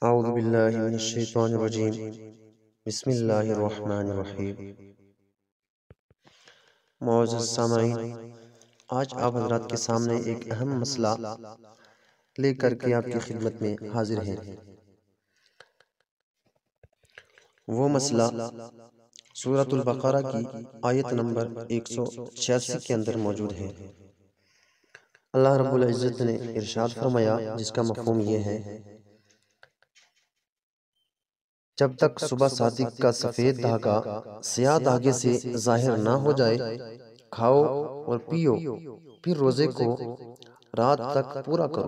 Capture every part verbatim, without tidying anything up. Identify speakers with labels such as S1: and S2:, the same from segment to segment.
S1: اعوذ باللہ من الشیطان الرجیم بسم اللہ الرحمن الرحیم۔ معزز سامعین، آج آپ حضرات کے سامنے ایک اہم مسئلہ لے کر کے آپ کی خدمت میں حاضر ہیں۔ وہ مسئلہ سورۃ البقرہ کی آیت نمبر ایک سو چھیاسی کے اندر موجود ہے۔ اللہ رب العزت نے ارشاد فرمایا، جس کا مفہوم یہ ہے: جب تک صبح صادق کا سفید دھاگا سیاہ دھاگے سے ظاہر نہ ہو جائے، کھاؤ اور پیو، پھر روزے کو رات تک پورا کرو۔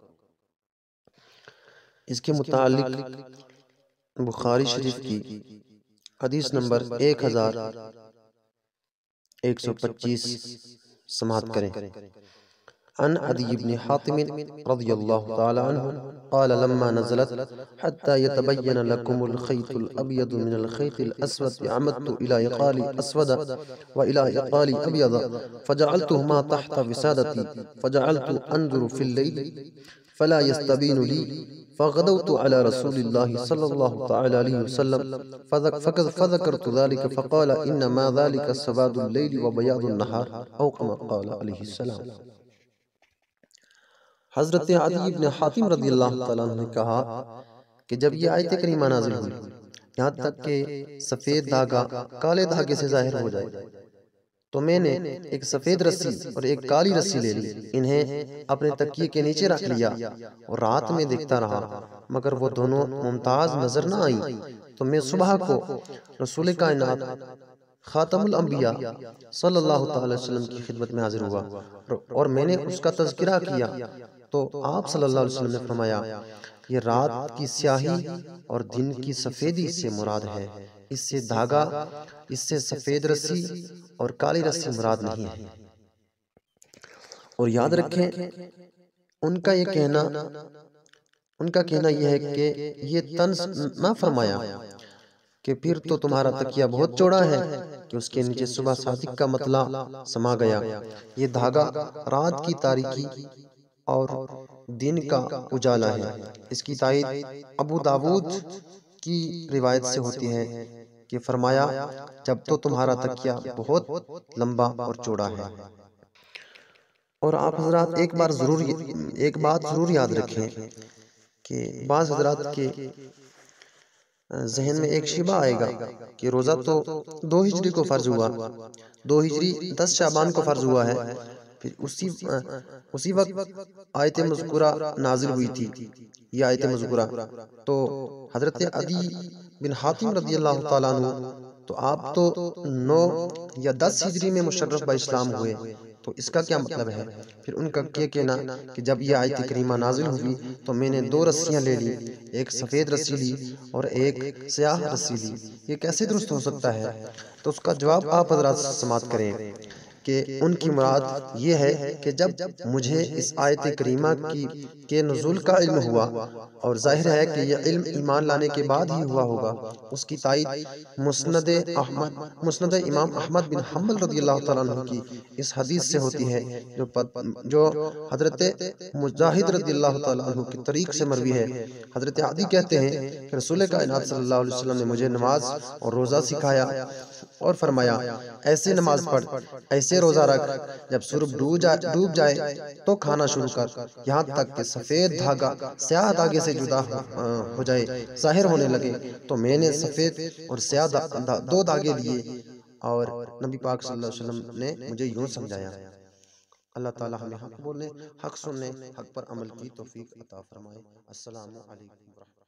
S1: اس کے متعلق بخاری شریف کی حدیث نمبر ایک ہزار ایک سو پچیس سماعت کریں۔ عن عدی بن حاتم رضی اللہ تعالی عنہ قال لما نزلت حتى يتبين لكم الخيط الأبيض من الخيط الأسود عمدت إلى يقالي أسود وإلى يقالي أبيض فجعلتهما تحت وسادتي فجعلت أنظر في الليل فلا يستبين لي فغدوت على رسول الله صلى الله تعالى عليه وسلم فذكرت ذلك فقال إنما ذلك سواد الليل وبياض النهار أو كما قال عليه السلام۔ حضرت عدی بن حاتم رضی اللہ تعالیٰ عنہ نے کہا کہ جب یہ آیت کریمہ نازل ہوئی، یہاں تک کہ سفید دھاگا کالے دھاگے سے ظاہر ہو جائے، تو میں نے ایک سفید رسی اور ایک کالی رسی لے لی، انہیں اپنے تکیے کے نیچے رکھ لیا اور رات میں دیکھتا رہا، مگر وہ دونوں ممتاز نظر نہ آئیں۔ تو میں صبح کو رسول کائنات خاتم الانبیاء صلی اللہ تعالی وسلم کی خدمت میں حاضر ہوا اور میں نے اس کا تذکرہ کیا، تو آپ صلی اللہ علیہ وسلم نے فرمایا، یہ رات کی سیاہی اور دن کی سفیدی سے مراد ہے، اس سے دھاگا، اس سے سفید رسی اور کالی رسی مراد نہیں ہے۔ اور یاد رکھیں، ان کا یہ کہنا ان کا کہنا یہ ہے کہ یہ طنز نہ فرمایا کہ پھر تو تمہارا تکیہ بہت چوڑا ہے کہ اس کے نیچے صبح صادق کا مطلع سما گیا۔ یہ دھاگا رات کی تاریکی اور دن کا اجالا ہے۔ اس کی تائید ابو داود کی روایت سے ہوتی ہے کہ فرمایا، جب تو تمہارا تکیہ بہت لمبا اور چوڑا ہے۔ اور آپ حضرات ایک بار ضرور ایک بات ضرور یاد رکھیں کہ بعض حضرات کے ذہن میں ایک شبہ آئے گا کہ روزہ تو دو ہجری کو فرض ہوا، دو ہجری دس شعبان کو فرض ہوا ہے، پھر اسی اسی وقت آیت مذکورہ نازل ہوئی تھی، یہ آیت مذکورہ، تو حضرت عدی بن حاتم رضی اللہ تعالیٰ عنہ تو آپ تو نو یا دس ہجری میں مشرف با اسلام ہوئے، تو اس کا کیا مطلب ہے؟ پھر ان کا کیا کہنا کہ جب یہ آیت کریمہ نازل ہوئی تو میں نے دو رسیاں لے لی، ایک سفید رسی لی اور ایک سیاہ رسی لی، یہ کیسے درست ہو سکتا ہے؟ تو اس کا جواب آپ حضرات سماعت کریں کہ ان کی مراد یہ ہے کہ جب مجھے اس آیت کریمہ کی کے نزول کا علم ہوا، اور ظاہر ہے کہ یہ علم ایمان لانے کے بعد ہی ہوا ہوگا، اس کی تائید مسند احمد مسند امام احمد بن حنبل رضی اللہ تعالیٰ عنہ کی اس حدیث سے ہوتی ہے جو جو حضرت مجاہد رضی اللہ تعالیٰ عنہ کی طریق سے مروی ہے۔ حضرت عدی کہتے ہیں کہ رسول کائنات صلی اللہ علیہ وسلم نے مجھے نماز اور روزہ سکھایا اور فرمایا، ایسے نماز پڑھ، ایسے روزہ رکھ، جب سورج ڈوب جائے تو کھانا شروع کر، یہاں تک کہ سفید دھاگا سیاہ دھاگے سے جدا ہو جائے، ظاہر ہونے لگے۔ تو میں نے سفید اور سیاہ دو دھاگے لیے اور نبی پاک صلی اللہ علیہ وسلم نے مجھے یوں سمجھایا۔ اللہ تعالیٰ ہمیں حق بولنے، حق سننے، حق پر عمل کی توفیق عطا فرمائے۔ السلام علیکم ورحمۃ اللہ۔